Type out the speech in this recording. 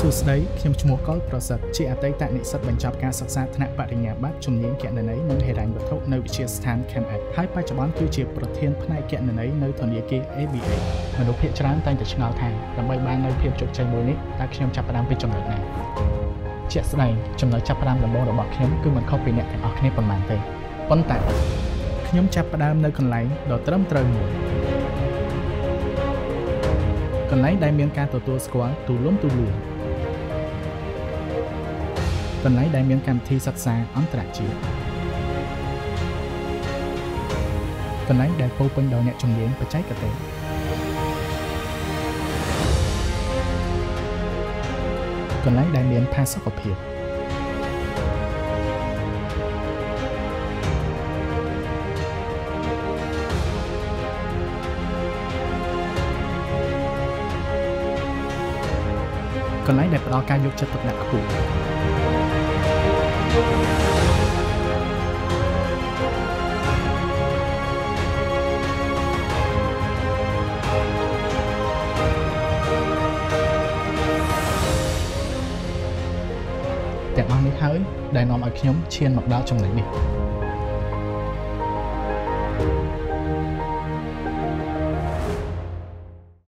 សួស្តីខ្ញុំឈ្មោះកុលប្រសិទ្ធជាអតីតនិស្សិតបញ្ចប់ការសិក្សាថ្នាក់បរិញ្ញាបត្រជំនាញគណនេយ្យនិងហិរញ្ញវត្ថុនៅវិទ្យាស្ថាន CamEd ហើយបច្ចុប្បន្នគឺជាប្រធានផ្នែកគណនេយ្យនៅធនាគារ ABA មនុស្សភាគច្រើនតែងតែឆ្ងល់ថាដើម្បីបាននូវភាពជោគជ័យមួយនេះតើខ្ញុំចាប់ផ្ដើមពីចំណុចណាជាក់ស្ដែងចំណុចចាប់ផ្ដើមដំបូងរបស់ខ្ញុំគឺមិនខុសពីអ្នកទាំងអស់គ្នាប៉ុន្មានទេប៉ុន្តែខ្ញុំចាប់ផ្ដើមនៅកន្លែងដ៏ត្រឹមត្រូវមួយកន្លែងដែលមានការទទួលស្គាល់ទូលំទូលាយកន្លែងដែលមានកម្មវិធីសិក្សាអន្តរជាតិកន្លែងដែលពោរពេញដោយអ្នកជំនាញបច្ចេកទេសកន្លែងដែលមានផាសុកភាពកន្លែងដែលផ្ដល់ការយកចិត្តទុកដាក់ខ្ពស់ទាំងអស់នេះហើយដែលនាំឲ្យខ្ញុំឈានមកដល់ចំណុចនេះ